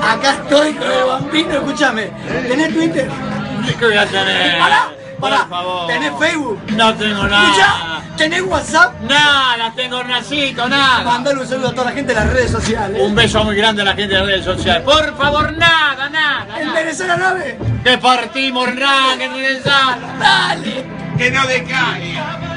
Acá estoy con el Bambino, escúchame. ¿Tenés Twitter? ¿Qué voy a tener? Pará, Por favor. ¿tenés Facebook? No tengo nada. Escuchá, ¿tenés WhatsApp? Nada, tengo Nacito, nada. Mandale un saludo a toda la gente de las redes sociales. Un beso muy grande a la gente de las redes sociales. Por favor, nada, nada. ¿Enderezá la nave? Que partimos, nada, que regresar. Dale. Que no decaiga.